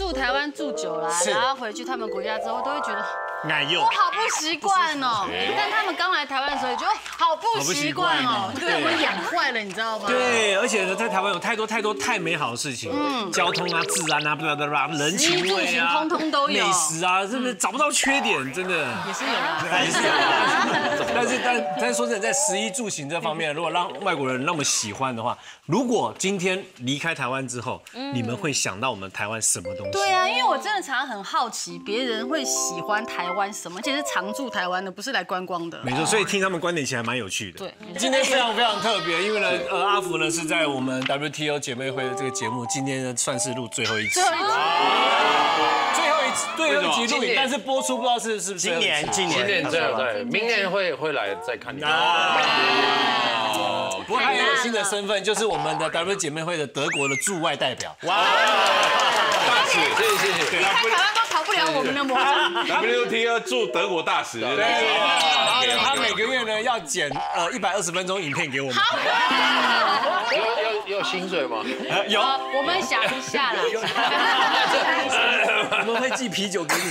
住台湾住久了，然后回去他们国家之后，都会觉得奶油， 我好不习惯哦。但他们刚来台湾的时候，也觉得好不习惯哦，对我养坏了，你知道吗？ 对，而且呢，在台湾有太多太美好的事情，交通啊、治安啊、人情味啊， 通通都有， 美食啊，是不是找不到缺点？真的也是有啦， 也是有。但是说真的，在食衣住行这方面，如果让外国人那么喜欢的话，如果今天离开台湾之后，你们会想到我们台湾什么东西？ 对啊，因为我真的常常很好奇，别人会喜欢台湾什么，而且是常住台湾的，不是来观光的。 没错，所以听他们观点其实还蛮有趣的。 对， 今天非常特别，因为呢，阿福呢是在我们 WTO 姐妹会的这个节目，今天呢算是录最后一集。最后一集录影，但是播出不知道是不是今年对，明年会来再看你。 不过他也有新的身份，就是我们的 W 姐妹会的德国的驻外代表。 哇，大使，谢谢。 离开台湾都逃不了我们的魔掌。 WTO 驻德国大使。 对，他每个月呢要剪120分钟影片给我们。 有薪水吗？ 有， 我们想一下啦。 我们会寄啤酒给你。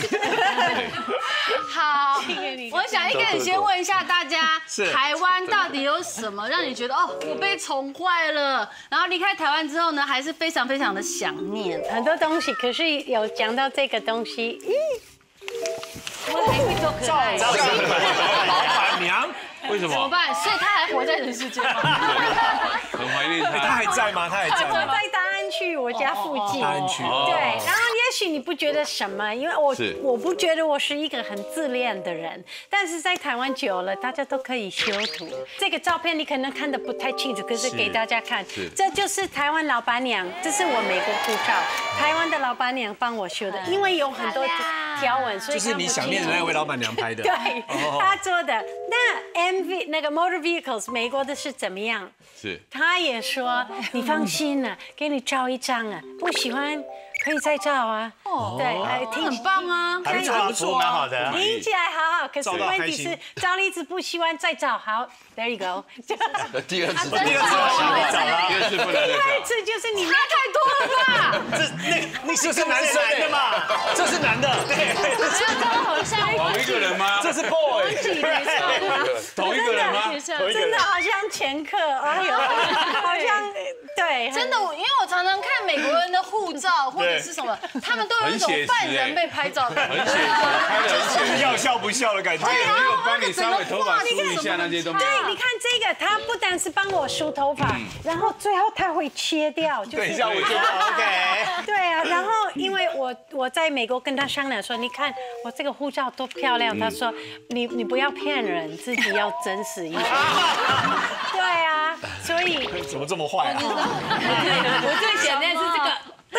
好，我想一个人先问一下大家，台湾到底有什么让你觉得哦，我被宠坏了？然后离开台湾之后呢，还是非常的想念很多东西，可是有讲到这个东西， 我还会做可爱。 老板娘。为什么？ 怎么办？所以他还活在人世间吗？ 很怀念他。 他还在吗？他还在吗？ 我在大安区，我家附近。 大安区。 对，然后也许你不觉得什么，因为我不觉得我是一个很自恋的人，但是在台湾久了，大家都可以修图。这个照片你可能看得不太清楚，可是给大家看，这就是台湾老板娘，这是我美国护照，台湾的老板娘帮我修的，因为有很多条纹，所以就是你想念的那位老板娘拍的。 对，她做的。那MV 那个 Motor Vehicles 美国的是怎么样？ 是， 他也说你放心了，给你照一张啊，不喜欢可以再照啊。对， 很棒啊， 还不错，蛮好的。 听起来好好，可是问题是照例子不喜欢再照，好 ，There you go。 第二次不能再第二次就是你们太多了吧？ 这是男生的嘛？这是男的，对。 好像同一个人吗？ 这是 boy。 同一个人吗？ 真的好像前客，哎呦，好像对， 真的，因为我常常看美国人的护照或者是什么，他们都有一种犯人被拍照的， 很写实，拍的很写实， 要笑不笑的感觉。 没有帮你稍微头发梳一下那些都没有。 对，你看这个，他不但是帮我梳头发，然后最后他会切掉，就是等一下我就 OK。 对啊，然后因为我在美国跟他商量说，你看我这个护照多漂亮，他说你不要骗人，自己要真实一点。对啊，所以怎么这么坏啊？ 我最简单是这个。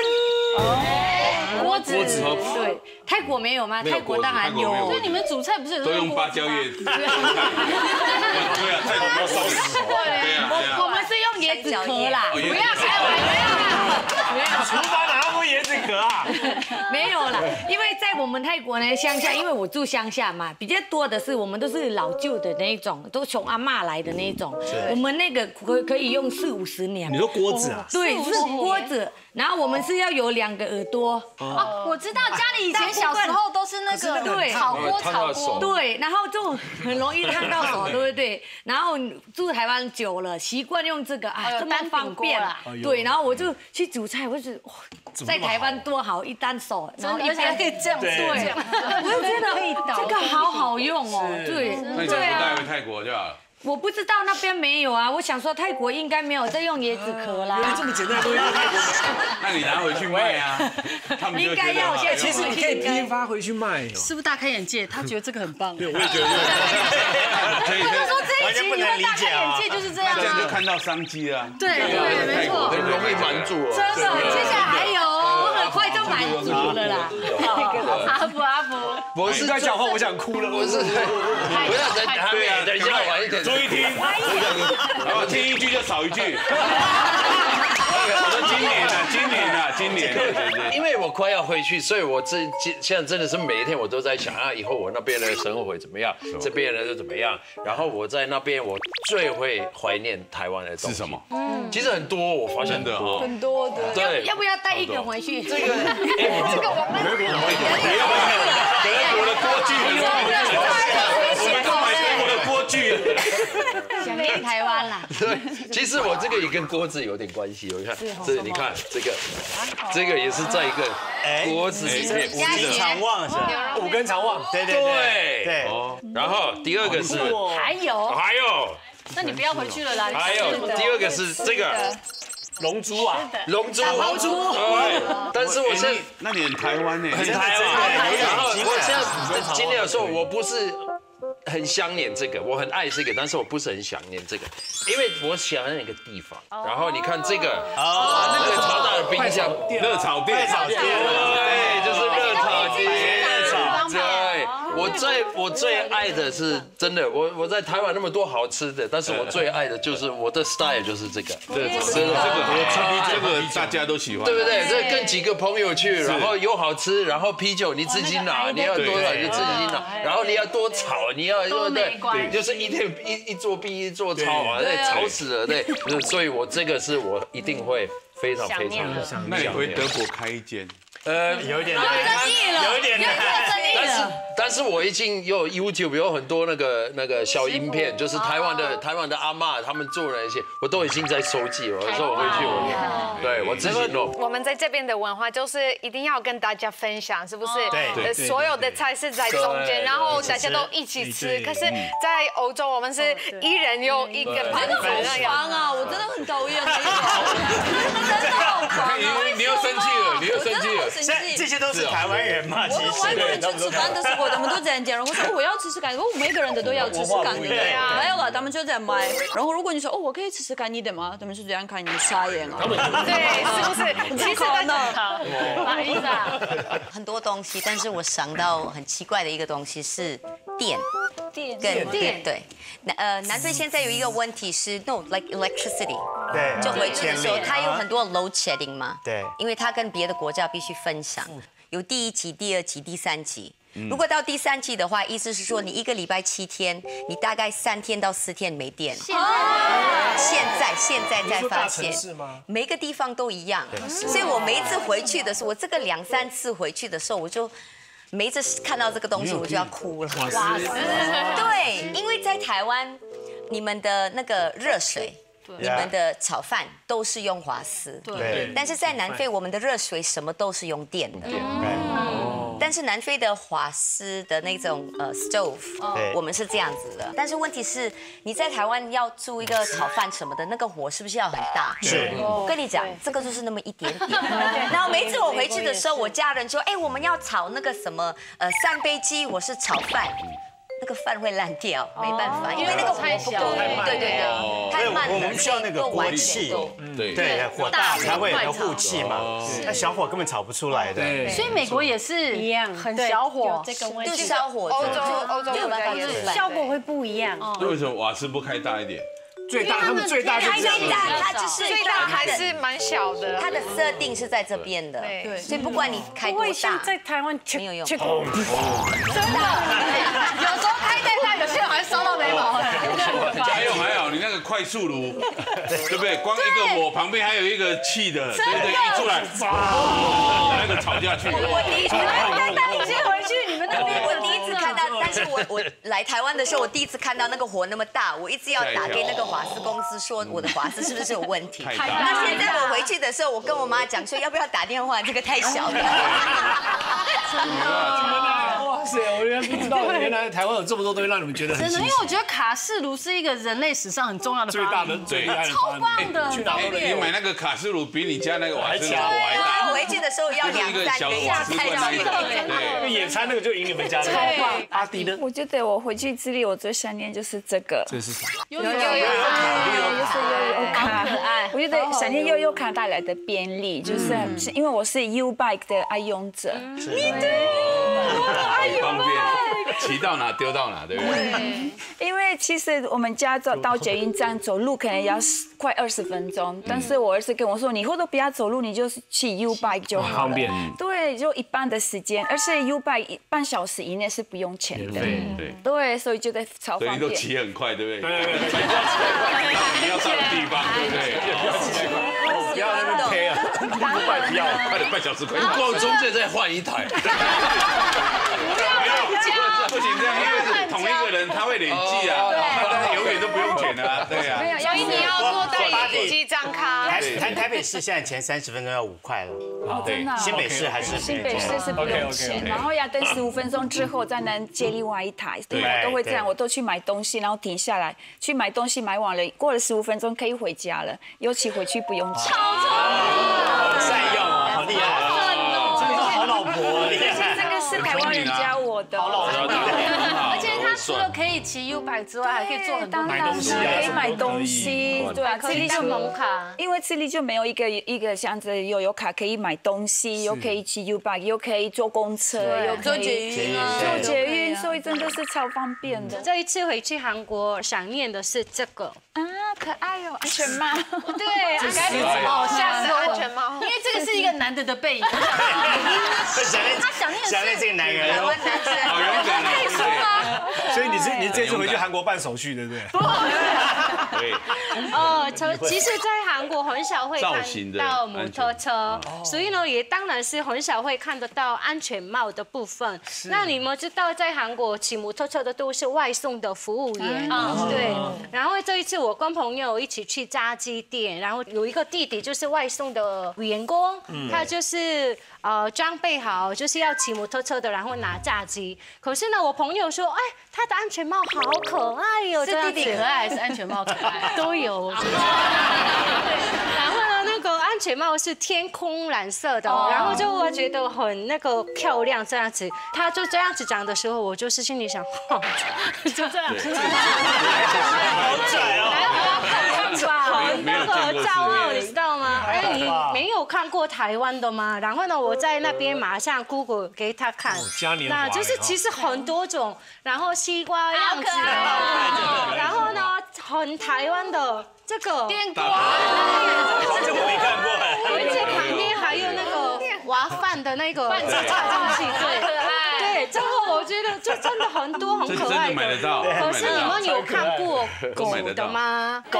锅子对，泰国没有吗？泰国当然有。 所以你们煮菜不是都用芭蕉叶？对啊，泰国要烧死。 我们是用椰子壳啦，不要开玩笑啦。 没有，厨房哪那么椰子壳啊？ 没有啦，因为在我们泰国呢乡下，因为我住乡下嘛，比较多的是我们都是老旧的那一种，都从阿嬷来的那一种。我们那个可以用40-50年。 你说锅子啊？ 对，是锅子。然后我们是要有2个耳朵。 哦，我知道家里以前小时候都是那个对炒锅。 对，然后就很容易烫到手，对不对？然后住台湾久了，习惯用这个啊，这么方便啦。对，然后我就去煮菜，我就哇，在台湾多好，一单手，然后而且还可以这样。 对，我就觉得这个好好用哦。对， 那你就不带回泰国就好了。 我不知道那边没有啊，我想说泰国应该没有在用椰子壳啦。 这么简单的东西， 那你拿回去卖啊？他们应该要， 其实你可以批发回去卖。 是不是大开眼界？他觉得这个很棒。 对，我也觉得。 可以。 他说这一集你会大开眼界就是这样。 这样就看到商机了。 对，没错。 很容易满足哦。 真的，接下来还有，我很快就满足了啦。阿福， 不是在讲话，我想哭了。 不是，不要等一下晚一点。 注意听，听一句就少一句。 今年，对。 因为我快要回去，所以我现在真的是每一天我都在想啊，以后我那边的生活会怎么样，这边人又怎么样。然后我在那边，我最会怀念台湾的东西。 是什么？ 其实很多，我发现的哈， 很多的。 对， 要不要带一个回去？ 这个我们德国的锅具，我们都买德国的锅具。 想念台湾啦。 对，其实我这个也跟锅子有点关系。我看这，你看这个也是在一个锅子里面。 五根肠旺是吧？ 五根肠旺， 对。 哦，然后第二个是还有， 那你不要回去了啦。 还有第二个是这个龙珠啊， 龙珠，对。但是我现在那你很台湾呢， 很台湾。然后我现在今天有说，我不是很想念这个，我很爱这个，但是我不是很想念这个，因为我想念一个地方。然后你看这个，那个超大的冰箱， 热炒店， 对，就是热炒店。对，我最爱的是真的，我在台湾那么多好吃的，但是我最爱的就是我的 style 就是这个， 这个大家都喜欢， 对不对？这跟几个朋友去，然后又好吃，然后啤酒你自己拿，你要多少就自己拿，然后你要多炒，你要对，就是一天一桌比一桌炒啊，对，吵死了，对，所以我这个是我一定会非常的。 那你回德国开一间？ 有点难， 但是我已经有 YouTube 有很多那个小影片，就是台湾的阿嬷他们做的那些，我都已经在收集了。有时候我回去对我自己弄。 我们在这边的文化就是一定要跟大家分享，是不是？ 对， 所有的菜是在中间，然后大家都一起吃。可是，在欧洲我们是一人用一个盘子那样。 好烦啊！我真的很讨厌这个，真的好烦。 你又生气了，你又生气了。 这些都是台湾人嘛，其实。 外国人去吃饭的时候，他们都这样讲。我说我要吃吃看，我每个人都要吃吃看，对不对？没有了，他们就这样买。然后如果你说我可以吃吃看你的吗？他们是这样看你傻眼啊。 对，是不是？其实不好意思啊。 很多东西，但是我想到很奇怪的一个东西是电。对，南非现在有一个问题是 like electricity， 对， 就回去的时候，它有很多 load shedding 嘛， 对， 因为它跟别的国家必须分享，有第1级、第2级、第3级。如果到第3级的话，意思是说你1个礼拜7天，你大概3天到4天没电。现在在发现，每个地方都一样，所以我每一次回去的时候，我这个2、3次回去的时候，我就。每一次看到这个东西，我就要哭了。哇塞！对，因为在台湾，你们的那个热水，你们的炒饭都是用瓦斯。对。但是在南非，我们的热水什么都是用电的。但是南非的瓦斯的那种stove， 我们是这样子的。但是问题是，你在台湾要煮一个炒饭什么的，那个火是不是要很大？ 是。 我跟你讲，这个就是那么一点点。然后每一次我回去的时候，我家人说，我们要炒那个什么3杯鸡，我是炒饭。那个饭会烂掉，没办法，因为那个火不够，对，太慢了。 我们需要那个锅气，对，火大才会有个雾气嘛。那小火根本炒不出来的。 所以美国也是一样，很小火， 这个问题。对，小火， 欧洲没有办法出来， 效果会不一样。 为什么瓦斯不开大一点？ 他们最大就是它就是最大还是蛮小的， 它的设定是在这边的，对，所以不管你开多大， 不会像在台湾没有用。 真的，有时候开太大，有些人还烧到眉毛。 还好，你那个快速炉，对不对？光一个火旁边还有一个气的，对，一出来，那个炒下去。 我第一次带你先回去，你们那边。 我第一次看到，但是我来台湾的时候，我第一次看到那个火那么大，我一直要打给那个瓦斯公司说我的瓦斯是不是有问题。那现在我回去的时候，我跟我妈讲说要不要打电话，这个太小了。 哇塞，我原来不知道，原来台湾有这么多东西让你们觉得很真的，因为我觉得卡式炉是一个人类史上很重要的发明， 最大的超棒的。 去哪里？ 你买那个卡式炉比你家那个瓦斯炉还大。 我回去的时候要2、3个下开机的。 对，野餐那个就赢你们家的。 超棒。 阿迪呢？ 我觉得我回去智利，我最想念就是这个。 这是什么？ 悠游卡， 可爱。 我觉得想念悠游卡带来的便利，就是因为我是 U Bike 的爱用者。 方便，骑到哪丢到哪，对不对？ 因为其实我们家到捷运站走路可能要快20分钟，但是我儿子跟我说，你以后都不要走路，你就骑 U bike 就好了， 方便。 对，就一半的时间，而且 U bike 半小时以内是不用钱的。对，所以觉得超方便。 所以都骑很快，对不对？对，你要到的地方，对不对？ 不要在那边推啊， 不要，快点半小时快。 过中间再换一台。 不行，这样因为同一个人他会累积啊，他永远都不用钱啊，对啊。 所以你要多带几张卡。 台北市现在前30分钟要5块了， 对， 新北市还是新北市是不用钱，然后要等15分钟之后再能接另外一台，对，我都会这样，我都去买东西，然后停下来去买东西，买完了过了15分钟可以回家了，尤其回去不用钱。 好善用啊，好厉害，这个好老婆，厉害。 这个是台湾人教我的， 而且他除了可以骑 U bike 之外，还可以做很多买东西啊， 可以买东西，对啊， 可以带门卡， 因为这里就没有一个像这悠游卡可以买东西，又可以骑 U bike，又可以坐公车，又可以坐捷运， 所以真的是超方便的。 这一次回去韩国，想念的是这个啊，可爱哦，安全帽， 对， 吓死我，安全帽， 因为这个是一个男的背影， 他想念这个男人， 台湾男生， 好勇敢啊！ 所以你这次回去韩国办手续，对不对？ 对。 其实，在韩国很少会看到摩托车，所以呢，也当然是很少会看得到安全帽的部分。那你们知道，在韩国骑摩托车的都是外送的服务员，对。然后这一次我跟朋友一起去炸鸡店，然后有一个弟弟就是外送的员工，他就是装备好就是要骑摩托车的，然后拿炸鸡。可是呢，我朋友说，哎，他的安全帽好可爱哟， 是弟弟可爱还是安全帽可爱？ 都有。然后呢，那个安全帽是天空蓝色的，然后就我觉得很那个漂亮这样子。他就这样子讲的时候，我就是心里想，就这样。 好拽哦！ 很那个骄傲，你知道吗？哎，你没有看过台湾的吗？然后呢，我在那边马上 Google 给他看，那就是其实很多种，然后西瓜样子的，然后呢，很台湾的这个电锅， 这我没看过， 而且旁边还有那个挖饭的那个插进去，对，这个我觉得就真的很多很可爱的。 买得到。 可是你们有看过狗的吗？ 狗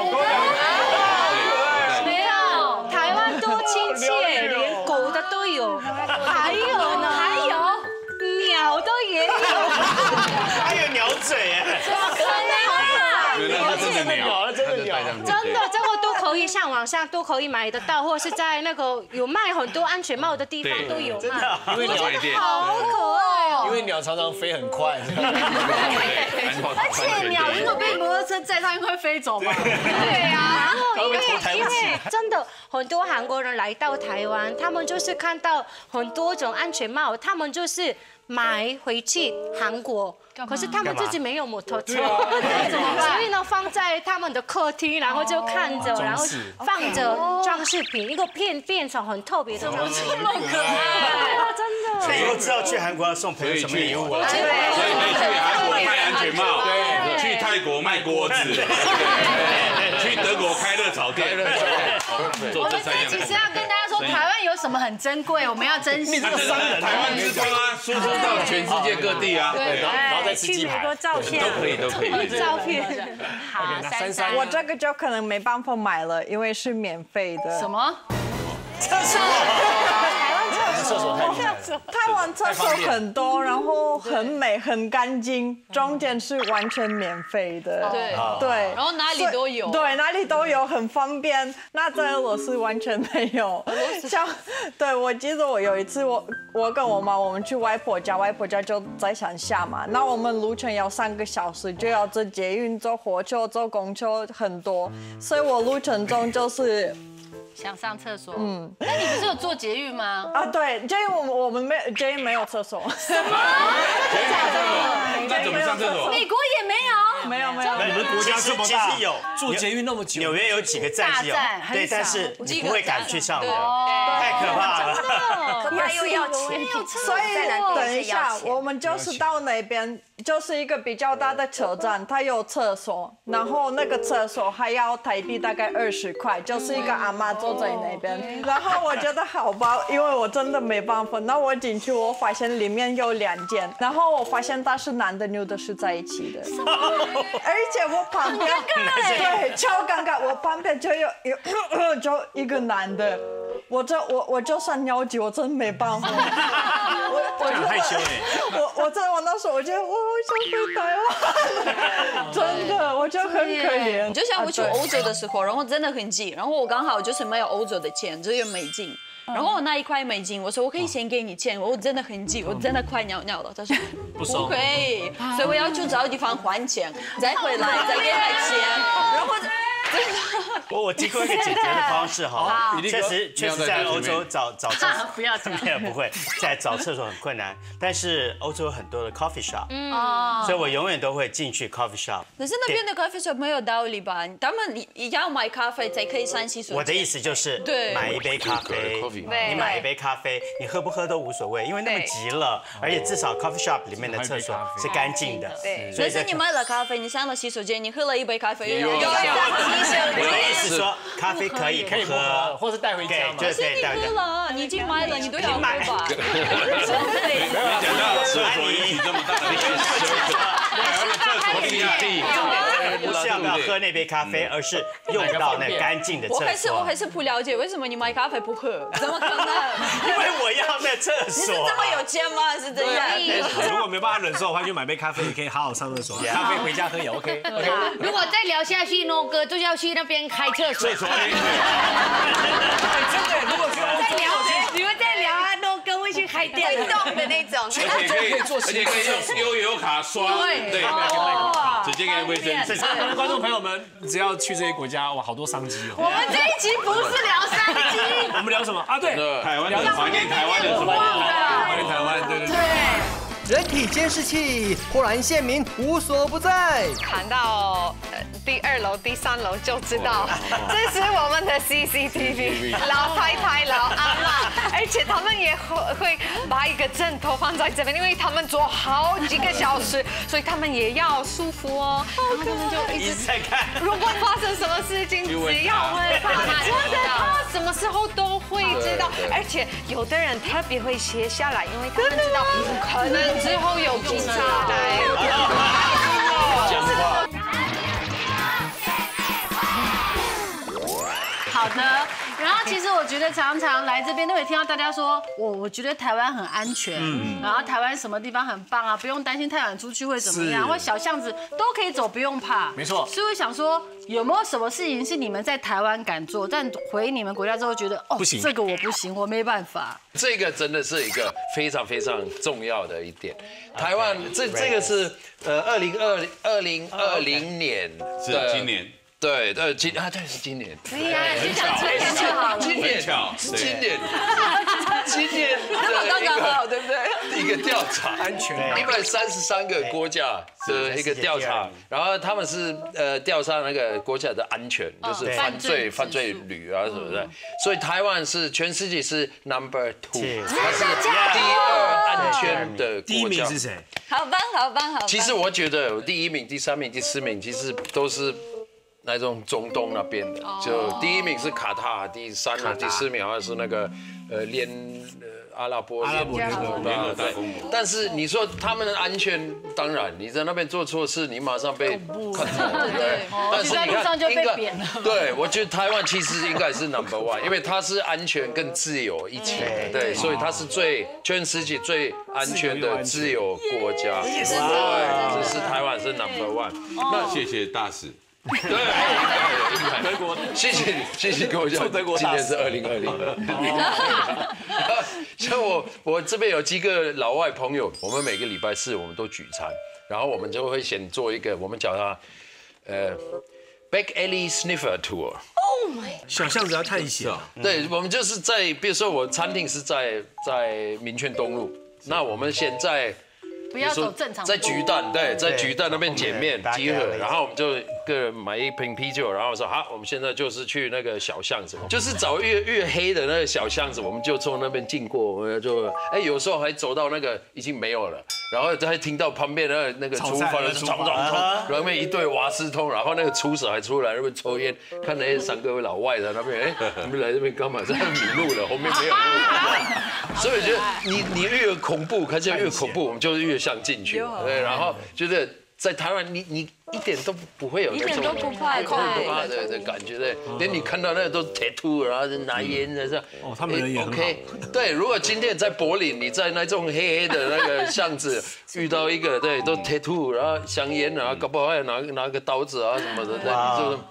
没有，台湾多亲切，连狗的都有，还有呢，还有鸟的也有， 还有鸟嘴哎， 怎么可能啊？ 真的鸟， 真的鸟， 真的这个都可以上网上都可以买得到，或是在那个有卖很多安全帽的地方都有卖， 因为鸟店好可爱哦。 因为鸟常常飞很快， 而且鸟如果被摩托车载上，会飞走吗？ 对啊，然后因为真的很多韩国人来到台湾，他们就是看到很多种安全帽，他们就是买回去韩国。可是他们自己没有摩托车，所以呢放在他们的客厅，然后就看着，然后放着装饰品，一个变成很特别的装饰品，这么可爱，真的。 所以以后知道去韩国要送朋友什么礼物啊？ 所以可以去韩国卖安全帽，对，去泰国卖锅子，去德国开热炒店。 我们这其实要跟大家说，台湾有什么很珍贵，我们要珍惜。 你这个商人，台湾之光啊，输出到全世界各地啊。 对，然后再吃鸡排，照片都可以，都可以。 照片。 好，珊， 我这个就可能没办法买了，因为是免费的。 什么？ 厕所。 厕所太厉害了， 台湾厕所很多，然后很美很干净，中间是完全免费的。对， 然后哪里都有。 对，哪里都有，很方便。那在俄罗斯完全没有。像，对，我记得我有一次我跟我妈我们去外婆家，外婆家就在乡下嘛，那我们路程要3个小时，就要坐捷运、坐火车、坐公车很多，所以我路程中就是想上厕所。那你不是有坐捷运吗？ 啊，对，捷运我们捷运没有厕所。 什么？ 那怎么上厕所？ 美国也没有。 没有。 那你们国家这么大，其实有坐捷运那么久， 纽约有几个站是有，对，但是你不会敢去上的， 太可怕了。 他又要钱， 所以等一下，我们就是到那边，就是一个比较大的车站，它有厕所，然后那个厕所还要台币大概20块，就是一个阿嬷坐在那边。然后我觉得好吧，因为我真的没办法。那我进去，我发现里面有2间，然后我发现他是男的女的是在一起的，而且我旁边对超尴尬，我旁边就有一个男的。我就算尿急，我真没办法。我很害羞哎。 我那时候我觉得我好想回台湾，真的，我就很可怜。 就像我去欧洲的时候，然后真的很急，然后我刚好就是没有欧洲的钱，只有美金。然后我那1块美金，我说我可以先给你钱，我真的很急，我真的快尿了。他说不可以，所以我要去找地方还钱，再回来再给他钱，然后。 我提供一个解决的方式哈，确实在欧洲找厕所不要这样， 不会在找厕所很困难，但是欧洲有很多的 coffee shop， 所以我永远都会进去 coffee shop。 可是那边的 coffee shop 没有道理吧？他们你要买咖啡才可以3洗手。 我的意思就是买一杯咖啡，你买一杯咖啡，你喝不喝都无所谓，因为那么急了，而且至少 coffee shop 里面的厕所是干净的。 对，但是你买了咖啡，你上了洗手间，你喝了1杯咖啡， 我的意思说，咖啡可以喝， 或是带回家嘛。 可是你喝了，你已经买了，你都要喝吧？ 没讲到厕所引起这么大的震慑，厕所地下地。 不是要不要喝那杯咖啡，而是用到那干净的厕所。 我还是不了解，为什么你买咖啡不喝？怎么可能？ 因为我要那厕所。 你是这么有钱吗？是这样。 如果没办法忍受的话，就买杯咖啡，也可以好好上厕所。咖啡回家喝也 OK。 如果再聊下去，No哥就要去那边开厕所。 真的，如果再聊，你们再聊啊，No哥会去开店运动的那种， 而且可以用悠游卡刷，对，直接给卫生纸。 观众朋友们，只要去这些国家，哇，好多商机哦。 我们这一集不是聊商机， 我们聊什么啊？对， 台湾的怀念台湾的什么？ 怀念台湾，对。 人体监视器，忽然县民无所不在。 看到第2楼、第3楼就知道，这是我们的 CCTV， 老太太、老阿嬷，而且他们也会把一个枕头放在这边，因为他们坐好几个小时，所以他们也要舒服哦。然后他们就一直在看，如果发生什么事情，只要问他，真的，他什么时候都会知道，而且有的人特别会写下来，因为他们知道可能之后有警察来。 好的，然后其实我觉得常常来这边都会听到大家说，我觉得台湾很安全，然后台湾什么地方很棒啊，不用担心太晚出去会怎么样，或小巷子都可以走，不用怕。 没错。 所以我想说，有没有什么事情是你们在台湾敢做，但回你们国家之后觉得不行， 这个我不行，我没办法。 这个真的是一个非常非常重要的一点。台湾这个是2020年， 是今年。 对，对是今年。 对呀，就讲今年就好了。 今年的对不对？ 一个调查，安全133个国家的一个调查，然后他们是调查那个国家的安全，就是犯罪率啊什么的。所以台湾是全世界是 No.2， 它是第2安全的国家。 第1名是谁？ 好棒！ 其实我觉得第1名、第3名、第4名其实都是。那种中东那边的，就第1名是卡塔，第3名、第4名好像是那个阿拉伯联合大公国。但是你说他们的安全，当然你在那边做错事，你马上被看到，对不对？但是你看，应该对，我觉得台湾其实应该是 No.1， 因为它是安全跟自由一起，对，所以它是全世界最安全的自由国家。对，这是台湾是 No.1。 那谢谢大使。 对，德国，谢谢各位讲，今年是2020。像我这边有几个老外朋友，我们每个礼拜4我们都聚餐，然后我们就会先做一个，我们叫它Back Alley Sniffer Tour。 Oh my！ 小巷子要探险。 对，我们就是在，比如说我餐厅是在民权东路，那我们先在不要走正常。 在巨蛋，对，在巨蛋那边见面集合，然后我们就个人买一瓶啤酒，然后说好，我们现在就是去那个小巷子，就是找越黑的那个小巷子，我们就从那边经过，我们就有时候还走到那个已经没有了，然后还听到旁边的那个厨房的冲，然后一对瓦斯桶，然后那个厨师还出来那边抽烟，看那三个老外在那边，你们来这边干嘛？这样迷路了，后面没有路。所以我觉得你越恐怖，看起来越恐怖，我们就越想进去，对，然后觉得在台湾你一点都不会有那种， 一点都不怕的感觉，对，连你看到那个都 tattoo， 然后拿烟的这样， 他们人也很好。 对，如果今天在柏林，你在那种黑黑的那个巷子遇到一个，对，都 tattoo， 然后香烟啊，搞不好还拿个刀子啊什么的，对，你就。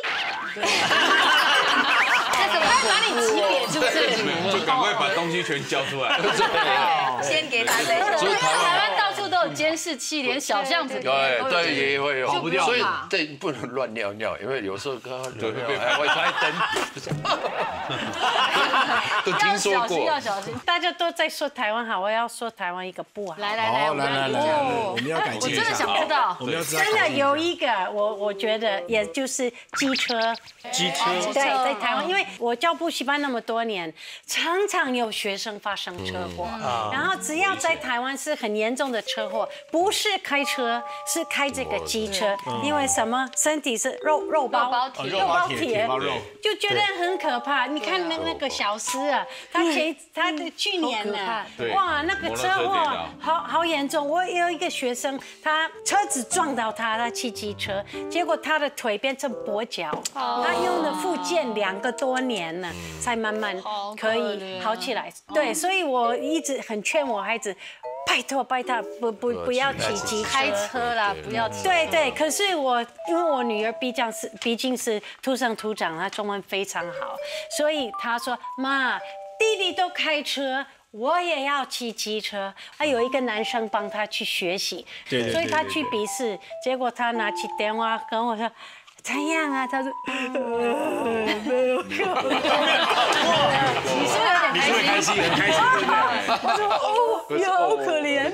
把你级别是不是？ 就赶快把东西全交出来。 先给他再说。台湾到处都有监视器，连小巷子对也会有， 跑不掉。 所以对不能乱尿尿，因为有时候刚刚还会开灯。都听说过。 要小心。 大家都在说台湾好，我要说台湾一个不好。 来， 我们要改进。 我真的想知道。 真的有一个，我觉得也就是机车。对，在台湾，因为我教补习班那么多年，常常有学生发生车祸，然后只要在台湾是很严重的车祸，不是开车，是开这个机车，因为什么？身体是肉包铁，就觉得很可怕。你看那个小思啊，他的去年呢，哇，那个车祸好严重。我有一个学生，他车子撞到他骑机车，结果他的腿变成跛脚，他用了复健2个多年了，才慢慢可以好起来。对，所以我一直很劝我孩子，拜托不要骑机车， 开车啦，不要骑。 对，可是因为我女儿毕竟是土生土长，她中文非常好，所以她说妈，弟弟都开车。我也要骑机车，还有一个男生帮他去学习，所以他去笔试，结果他拿起电话跟我说。怎样啊？他说没有课。 你是不是有点开心？ 很开心，对不对？ 我说哦，你好可怜。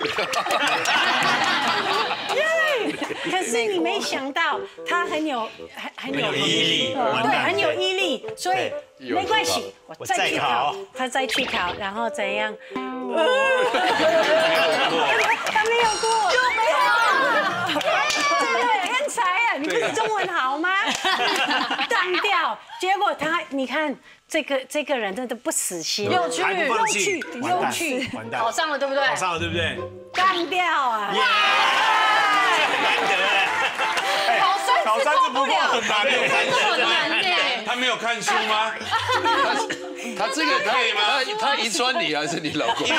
可是你没想到他很有毅力， 对，很有毅力，所以没关系，我再去考，他再去考，然后怎样？他没有过，就没有。对，很才啊！你不是中文好吗？当掉，结果你看这个人真的不死心， 又去，考上了对不对？ 考上了对不对？ 当掉啊！ 难得。考三次不过很难耶， 他没有看书吗？ 他这个可以吗？他遗传你还是你老公？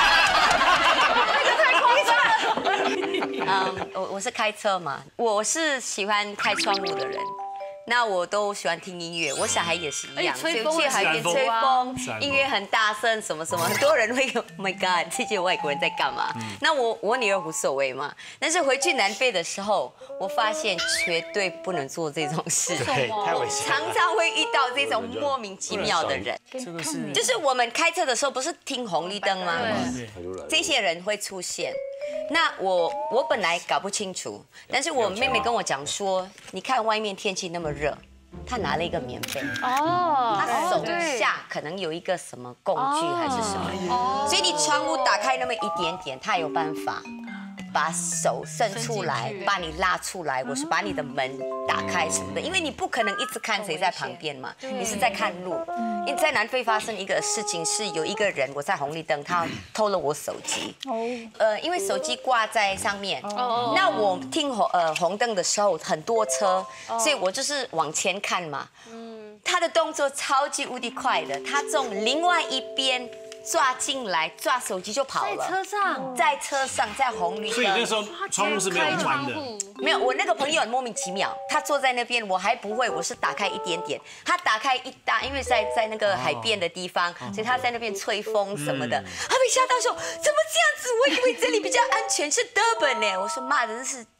太夸张了。 我是开车嘛，我是喜欢开窗户的人。那我都喜欢听音乐，我小孩也是一样， 吹风去海边吹风，音乐很大声，什么，很多人会有 ，Oh my God， 这些外国人在干嘛？那我女儿无所谓嘛，但是回去南非的时候，我发现绝对不能做这种事， 对，太危险了。 常常会遇到这种莫名其妙的人，就是我们开车的时候不是停红绿灯吗？这些人会出现。那我本来搞不清楚，但是我妹妹跟我讲说，你看外面天气那么热，她拿了一个棉被，她手下可能有一个什么工具还是什么，所以你窗户打开那么一点点，她有办法把手伸出来，把你拉出来，我是把你的门打开什么的，因为你不可能一直看谁在旁边嘛，你是在看路。因为在南非发生一个事情，是有一个人我在红绿灯，他偷了我手机。因为手机挂在上面，那我听红灯的时候很多车，所以我就是往前看嘛。他的动作超级无敌快的，他从另外一边抓进来，抓手机就跑了。在车上，在红绿灯。 所以那时候窗户是没有关的。 没有，我那个朋友很莫名其妙，他坐在那边，我还不会，我是打开一点点，他打开一大，因为在那个海边的地方，所以他在那边吹风什么的，他被吓到说怎么这样子？我以为这里比较安全，是Durban呢。我说妈的，这是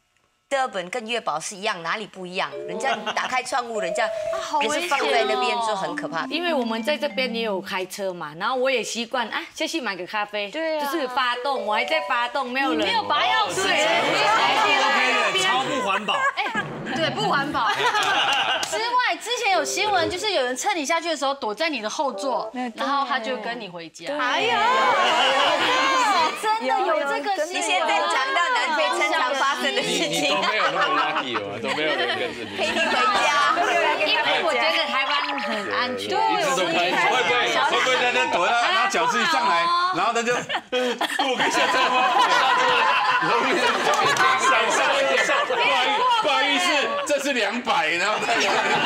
Durban 跟月堡是一样，哪里不一样？人家打开窗户，人家也是放在那边就很可怕。 因为我们在这边也有开车嘛，然后我也习惯啊，先去买个咖啡，对啊，就是发动，我还在发动，没有人， 没有拔钥匙， 超不环保。 对，不环保。之外，之前有新闻，就是有人趁你下去的时候躲在你的后座，然后他就跟你回家。哎呀，真的有这个新闻。 你现在讲到南非经常发生的事情， 都没有那么 lucky 哦，都没有人跟着你陪你回家。 因为我觉得台湾很安全， 会不会在那躲，拿脚自己上来，然后他就我可以下车吗？不好意思，这是200，然后他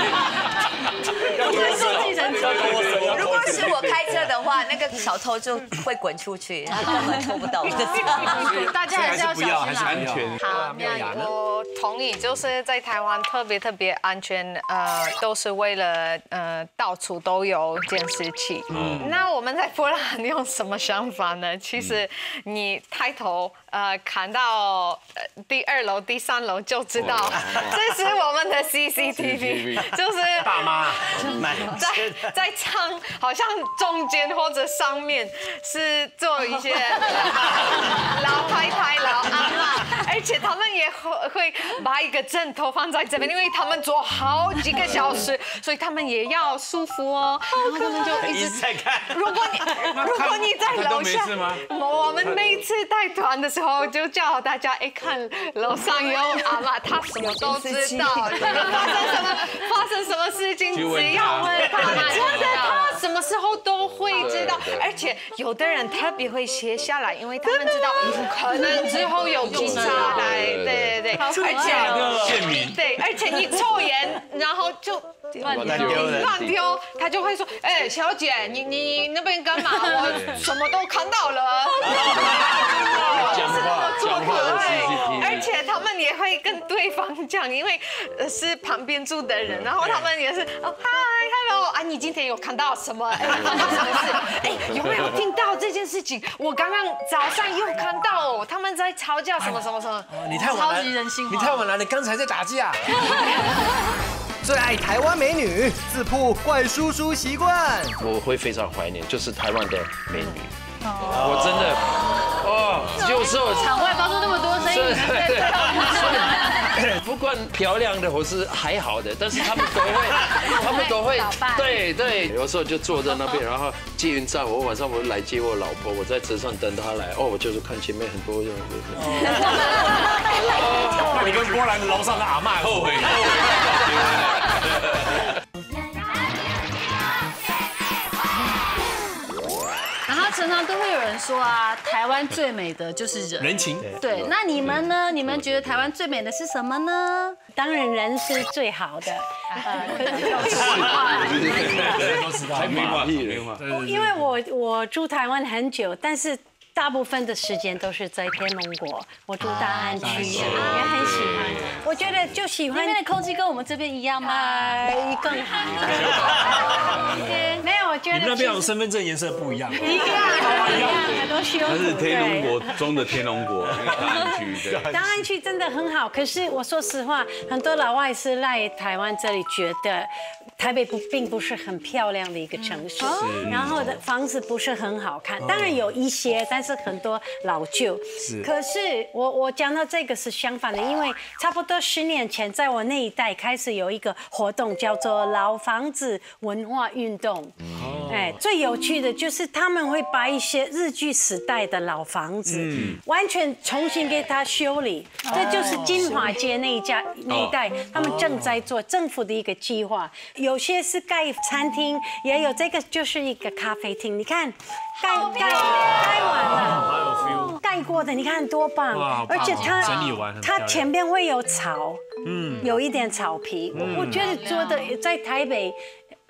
如果是我开车的话，那个小偷就会滚出去，他根本偷不到。 大家还是要小心， 还是安全。 好，我同意，就是在台湾特别安全，都是为了到处都有监视器。那我们在波兰用什么想法呢？其实你抬头看到第2楼、第3楼就知道，这是我们的 CCTV， 就是大妈在窗好像中间或者上面是做一些老太太、老阿嬷，而且他们也会把一个枕头放在这边，因为他们坐好几个小时，所以他们也要舒服哦。然后他们就一直在看。如果你在楼下，我们每次带团的时候就叫大家看楼上有阿嬷，她什么都知道，发生什么事情只要问她，真的她什么时候都会知道，而且有的人特别会写下来，因为他们知道可能之后有警察来，对，而且县民， 对，而且你抽烟，然后就乱丢，他就会说，小姐，你那边干嘛？我什么都看到了。 讲话的 CCTV， 而且他们也会跟对方讲，因为是旁边住的人，然后他们也是，Hello， 啊，你今天有看到什么？发生什么事？有没有听到这件事情？我刚刚早上又看到哦，他们在吵架，什么。 你太晚来， 超级人性化， 你太晚来，你刚才在打架。 最爱台湾美女，自曝怪叔叔习惯。 我会非常怀念，就是台湾的美女。我真的，有时候场外包出那么多声音， 不管漂亮的或是还好的，但是他们都会，对，有时候就坐在那边，然后捷运站，我晚上我来接我老婆，我在车上等她来，我就是看前面很多人。 那你跟波兰的楼上的阿嬷后悔？ 常常都会有人说啊，台湾最美的就是人情。 对，那你们呢？你们觉得台湾最美的是什么呢？ 当然人是最好的，因为我住台湾很久，但是大部分的时间都是在天龙国，我住大安区，也很喜欢。我觉得就喜欢那边的空气跟我们这边一样吗？ 更好。没有，我觉得你们那边有身份证颜色不一样， 一样，很多修图。 它是天龙国中的天龙国，大安区。 大安区真的很好，可是我说实话，很多老外是来台湾这里，觉得台北并不是很漂亮的一个城市，然后的房子不是很好看，当然有一些，但是很多老旧。可是我讲到这个是相反的，因为差不多10年前，在我那一代开始有一个活动叫做老房子文化运动。最有趣的就是他们会把一些日据时代的老房子，完全重新给它修理。这就是金华街那一带，他们正在做政府的一个计划。有些是盖餐厅，也有这个就是一个咖啡厅。你看，盖完了，盖过的，你看多棒！而且它前边会有草，有一点草皮。我觉得做的在台北。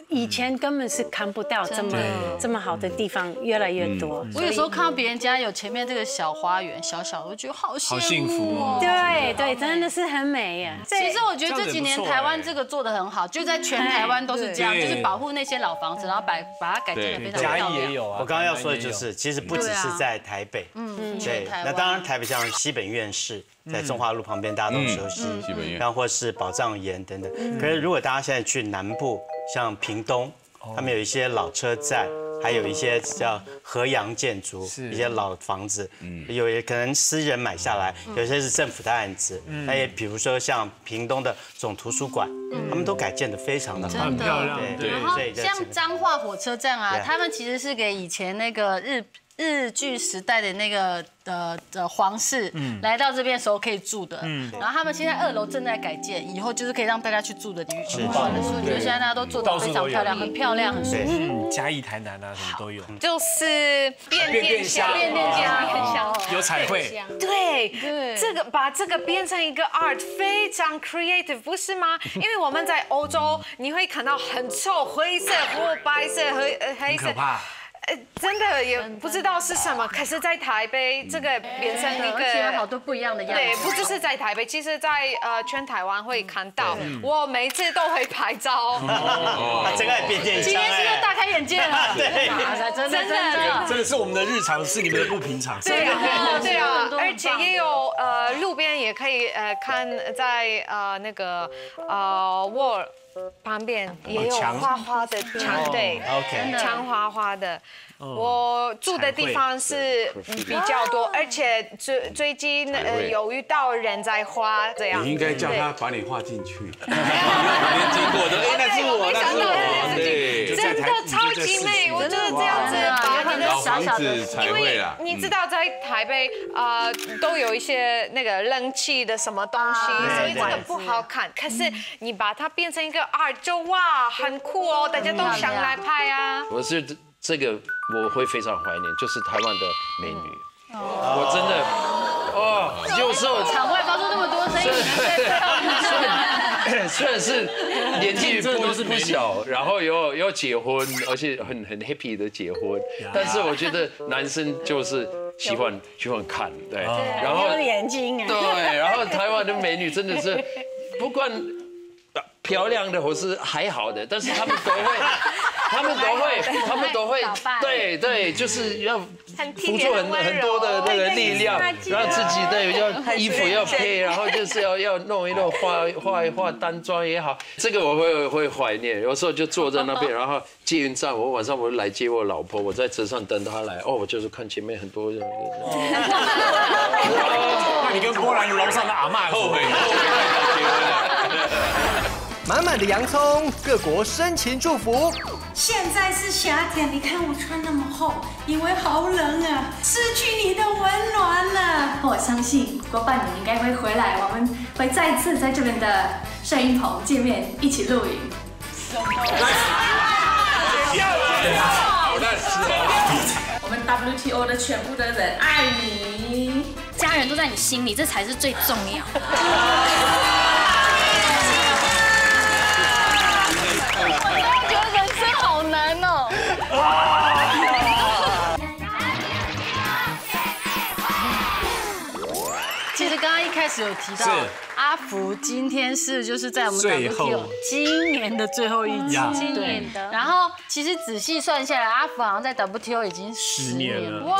以前根本是看不到这么好的地方，越来越多。 我有时候看到别人家有前面这个小花园，小小的，我觉得好幸福哦。 对，真的是很美呀。 其实我觉得这几年台湾这个做得很好，就在全台湾都是这样，就是保护那些老房子，然后把它改建得非常漂亮。 嘉义也有啊。我刚刚要说的就是，其实不只是在台北，对，那当然台北像西本院士。在中华路旁边，大家都熟悉，然后或是宝藏岩等等。可是如果大家现在去南部，像屏东，他们有一些老车站，还有一些叫河洋建筑，一些老房子，有可能私人买下来，有些是政府的案子。那也比如说像屏东的总图书馆，他们都改建得非常的好， 很漂亮。 然后像彰化火车站啊，他们其实是给以前那个日据时代的那个皇室来到这边的时候可以住的，然后他们现在2楼正在改建，以后就是可以让大家去住的地方。所以我觉得现在大家都做得非常漂亮，很漂亮，很舒服。 嘉义、台南啊，什么都有。 就是变电箱， 有彩绘。 对，把这个变成一个 art， 非常 creative， 不是吗？因为我们在欧洲，你会看到很臭，灰色或白色和黑色。 可怕。 真的也不知道是什么，可是，在台北这个变成一个好多不一样的样子。 对，不只是在台北，其实在全台湾会看到。我每次都会拍照。 这个也变电箱。 今天是又大开眼界了。 对， 真的是我们的日常，是你们的不平常。 对啊，而且也有路边也可以看在那个wall。旁边也有花花的墙，对，墙花花的。我住的地方是比较多，而且最近有遇到人在画这样。 你应该叫他把你画进去。旁边经过的，那是我，那是我，对， 真的超级美，我就是这样子。 老房子才会啦。 你知道在台北都有一些那个冷气的什么东西，所以这个不好看。可是你把它变成一个 art， 就哇，很酷哦，大家都想来拍啊。 我是这个我会非常怀念，就是台湾的美女。我真的有时候场外发出那么多声音， 虽然是年纪不小，然后要结婚，而且很 happy 的结婚，但是我觉得男生就是喜欢看，对，然后有眼睛对，然后台湾的美女真的是不管漂亮的或是还好的，但是他们都会，对，就是要付出很多的那个力量，让自己的要衣服要配，然后就是要弄一弄，画一画单妆也好，这个我会怀念。有时候就坐在那边，然后捷运站，晚上我来接我老婆，我在车上等她来，我就是看前面很多人。 那你跟波兰楼上的阿嬷后悔结婚了。 满满的洋葱，各国深情祝福。 现在是夏天，你看我穿那么厚，因为好冷啊，失去你的温暖了。我相信过半年应该会回来，我们会再次在这边的摄影棚见面，一起录影。 我们 WTO 的全部的人爱你，家人都在你心里，这才是最重要的。 好难哦！其实刚刚一开始有提到，阿福今天就是在我们 WTO 今年的最后一集， 今年的。 然后其实仔细算下来，阿福好像在 WTO 已经10年了，哇，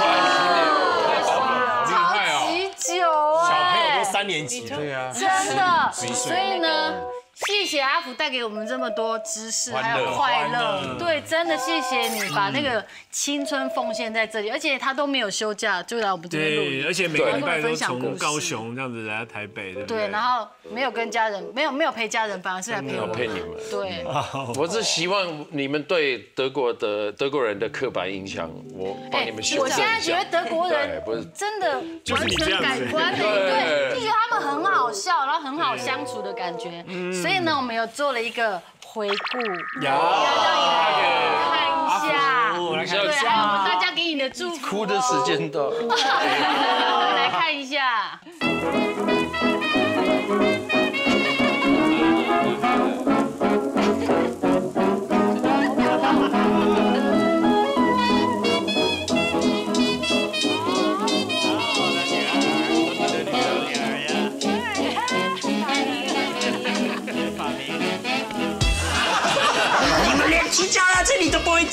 超级久哎！ 小朋友都3年级，对啊， 真的。所以呢。谢谢阿福带给我们这么多知识，还有快乐。对，真的谢谢你把那个青春奉献在这里，而且他都没有休假，就来我们这边录影。 对，而且每个礼拜都从高雄这样子来到台北，对不对？ 对，然后没有跟家人，没有陪家人，反而是来陪我。 陪你们。 对， 我是希望你们对德国人的刻板印象，我帮你们修正一下。 我现在觉得德国人真的完全改观了，对，就觉得他们很好笑，然后很好相处的感觉。所以呢，我们有做了一个回顾，要让你看一下，对，还有我们大家给你的祝福。 哭的时间到， 来看一下。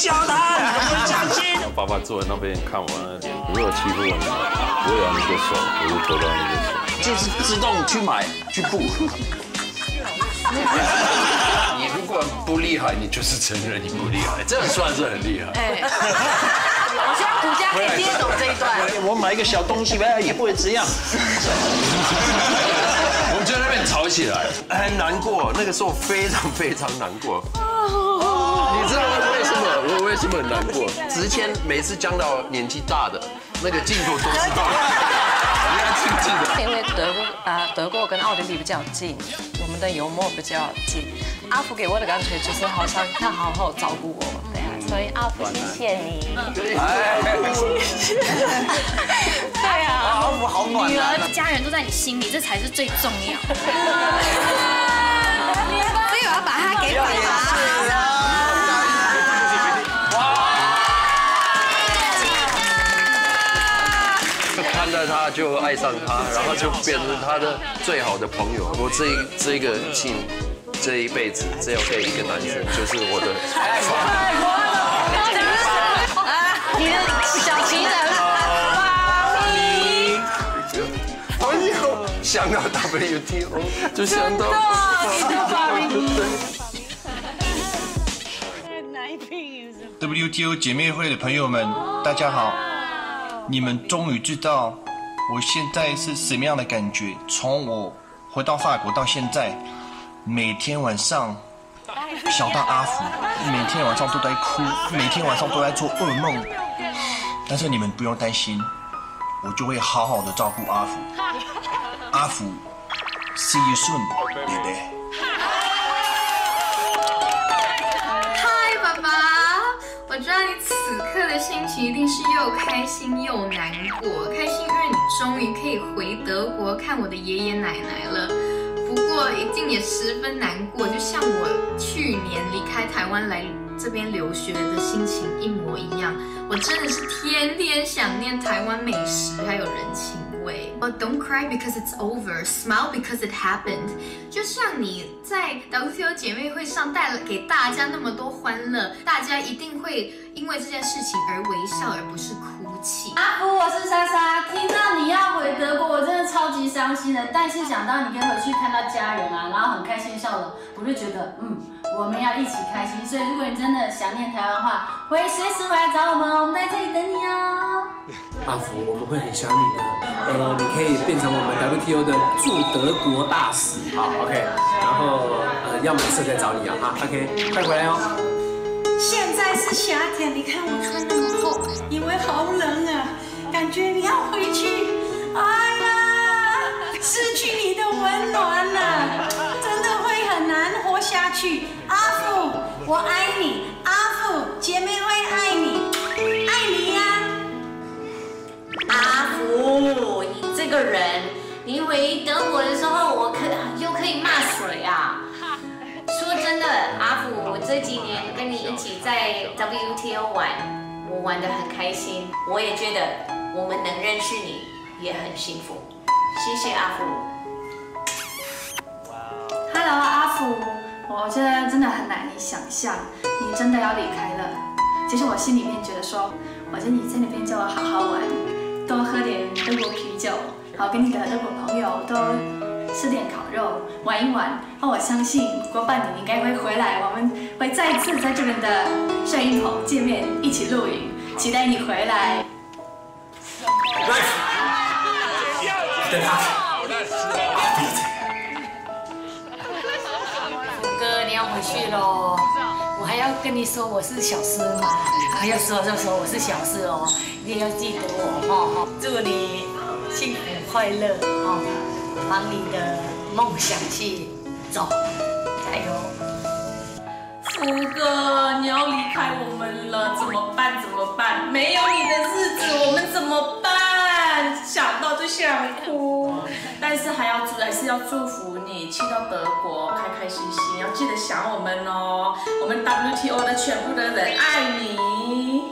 教他，你怎么会相信？ 爸爸坐在那边看我那边，如果欺负我，我咬你的手，我就拖到你的手， 就是自动去买去布。 你如果不厉害，你就是承认你不厉害，这样算是很厉害。 我希望古家可以接手这一段。 我买一个小东西吧，也不会这样。 我们在那边吵起来，很难过，那个时候非常非常难过。你知道为什么？我为什么很难过？之前每次讲到年纪大的，那个镜头都知道。你还记不记得？ 因为德国跟奥地利比较近，我们的幽默比较近。阿福给我的感觉就是好像他好好照顾我，对啊，所以阿福谢谢你。对啊，阿福好暖。 女儿、家人都在你心里，这才是最重要。 所以我要把它给爸爸。 看到他就爱上他，然后就变成他的最好的朋友。我这个亲，这一辈子只有这一个男生，就是我的。 你的小情人。 想到 WTO 就想到。 WTO 姐妹会的朋友们，大家好！你们终于知道我现在是什么样的感觉。从我回到法国到现在，每天晚上想到阿福，每天晚上都在哭，每天晚上都在做噩梦。但是你们不用担心，我就会好好的照顾阿福。阿福 ，See you soon， 对不对？ 嗨，爸爸，我知道你此刻的心情一定是又开心又难过。开心，因为你终于可以回德国看我的爷爷奶奶了。不过一定也十分难过，就像我去年离开台湾来这边留学的心情一模一样。我真的是天天想念台湾美食还有人情味。Don't cry because it's over, smile because it happened。就像你在 WTO 姐妹会上带了给大家那么多欢乐，大家一定会因为这件事情而微笑，而不是哭泣。 阿福，我是莎莎，听到你要回德国，我真的超级伤心的。但是想到你可以回去看到家人啊，然后很开心笑容，我就觉得我们要一起开心。所以如果你真的想念台湾的话，随时回来找我们，我们在这里等你哦。 阿福，我们会很想你的。你可以变成我们 WTO 的驻德国大使，好 ，OK。然后要没事再找你啊，哈 ，OK， 快回来哦。 现在是夏天，你看我穿那么厚，因为好冷啊，感觉你要回去，哎呀，失去你的温暖了，真的会很难活下去。阿福，我爱你，阿福，姐妹会爱你，爱你呀。 阿福，你这个人，你回德国的时候，我又可以骂谁啊？说真的，阿福，我这几年跟你一起在 WTO 玩，我玩得很开心，我也觉得我们能认识你也很幸福，谢谢阿福。 Hello， 阿福，我现在真的很难以想象你真的要离开了。其实我心里面觉得说，我觉得你在那边就好好玩，多喝点德国啤酒，好跟你的德国朋友多吃点烤肉，玩一玩。我相信过半年你应该会回来，我们会再一次在这边的摄影棚见面，一起录影，期待你回来。 等他。 福哥，你要回去喽。我还要跟你说我是小师吗？要说就说我是小师哦，一定要记得我哦。祝你幸福快乐哦，往你的梦想去走，加油！ 福哥，你要离开我们了，怎么办？怎么办？没有你的日子，我们怎么办？想到就想哭，但是还是要祝福你去到德国开开心心，要记得想我们哦，我们 WTO 的全部的人爱你。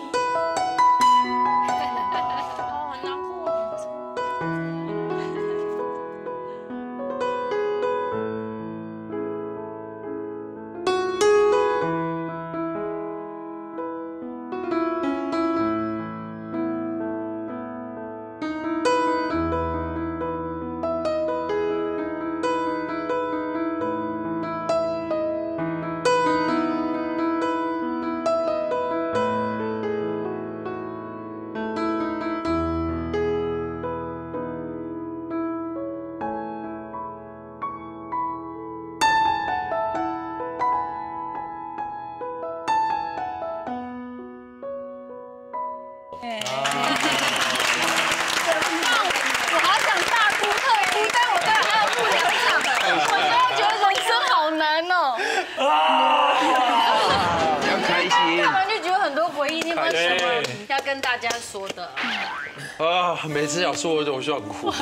家说的？ 每次要说我就想哭。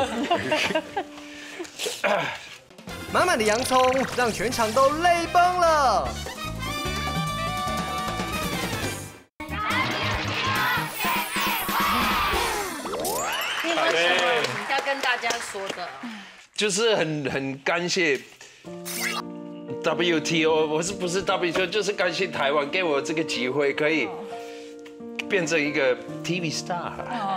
满满的洋葱让全场都泪崩了。 你有什么要跟大家说的？ 就是很感谢 WTO， 我不是 WTO， 就是感谢台湾给我这个机会，可以变成一个 TV star。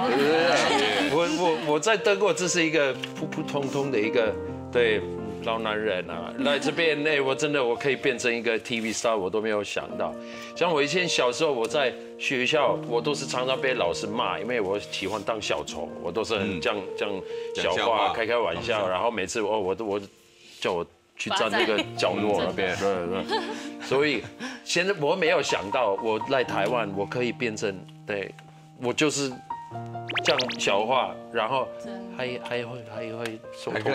我在德国只是一个普普通通的一个老男人啊，来这边我可以变成一个 TV star， 我都没有想到。像我以前小时候我在学校，我都是常常被老师骂，因为我喜欢当小丑，我都是很讲小话，开玩笑，然后每次我叫我去站那个角落那边，对。所以现在我没有想到，我来台湾我可以变成我就是讲小话，然后还会说通告，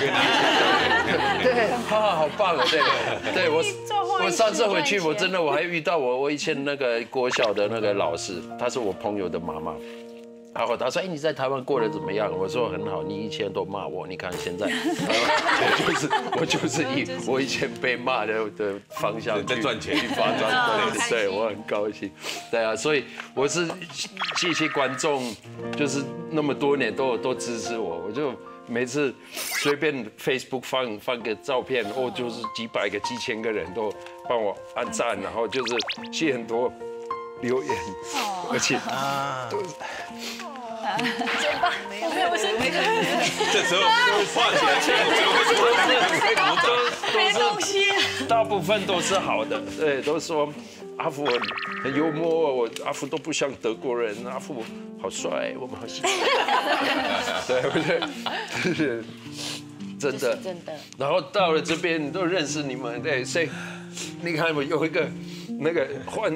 对，好棒哦，对，我上次回去，我还遇到我以前那个国小的那个老师，她是我朋友的妈妈。然后他说：“你在台湾过得怎么样？”我说：“很好。你以前都骂我，你看现在，我就是以我以前被骂的方向在赚钱去发展，对，我很高兴。对啊，所以我是谢谢观众，就是那么多年都支持我，我就每次随便 Facebook 放个照片，就是几百个、几千个人都帮我按赞，然后就是写很多留言，而且都。” 怎么办？我没有这时候画起来没东西， 大部分都是好的，对，都说阿福很幽默，阿福都不像德国人，阿福好帅，我们好喜欢，对不对？是真的，真的。然后到了这边都认识你们，对，所以你看我有一个那个欢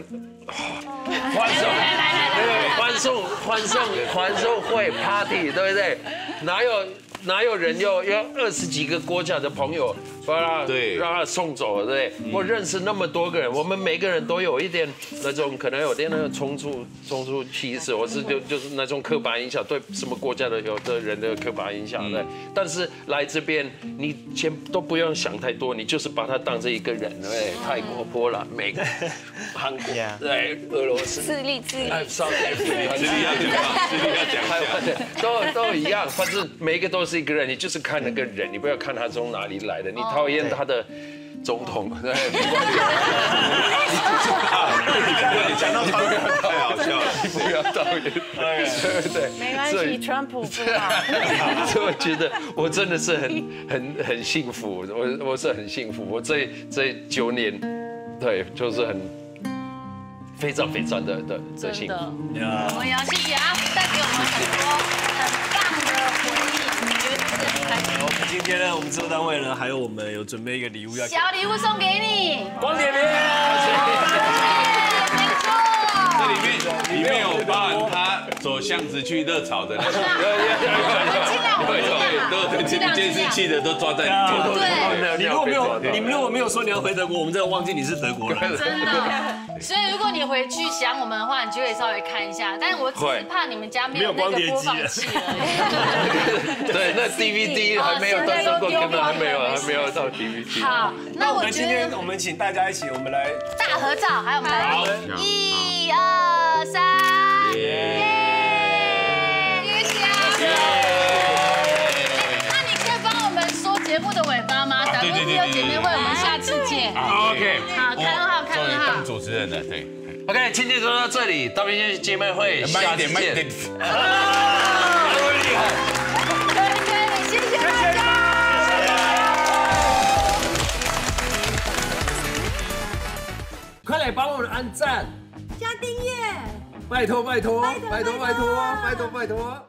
送会 party， 对不对？哪有人要20几个国家的朋友让他送走，对不对？我认识那么多个人，我们每个人都有一点那种可能有点那个种族歧视，或是就是那种刻板印象，对什么国家的有的人的刻板印象，对。但是来这边，你先都不用想太多，你就是把他当成一个人，对。泰国、波兰、美国、韩国，对，俄罗斯， 智利要讲，台湾的都一样，反正每个都是一个人，你就是看那个人，你不要看他从哪里来的，你讨厌他的总统，对， 讲到他太好笑了， 你不要讨厌，对， 没关系，川普不好。 所以我觉得我真的是很幸福，我是很幸福，我这9年，对，就是非常幸福。 我们也要谢谢阿福带给我们很多很棒的回忆，我觉得真的很开心。 我们今天呢，我们制作单位呢，还有我们有准备一个礼物要小礼物送给你， 光点名， 没错， 这里面有包含他走巷子去热炒的那个，对，监视器的都抓在里面。 对， 你如果没有说你要回德国，我们真的忘记你是德国人。 真的。所以如果你回去想我们的话，你就可以稍微看一下。但是我只是怕你们家没有那个播放器而已。 对，那 DVD 还没有到德国，根本还没有到 DVD。 好，那我今天我们请大家一起，我们来大合照，还有我们来1、2、3，耶！谢谢。那你可以帮我们说节目的尾巴吗？WTO姐妹会，我们下次见。 OK。 好，看很好，看很好。 当主持人了，对。 OK， 今天就到这里，WTO姐妹会，下次见。 慢一点。 厉害。 对，谢谢大家。 快来帮我们按赞、 加订阅， 拜托。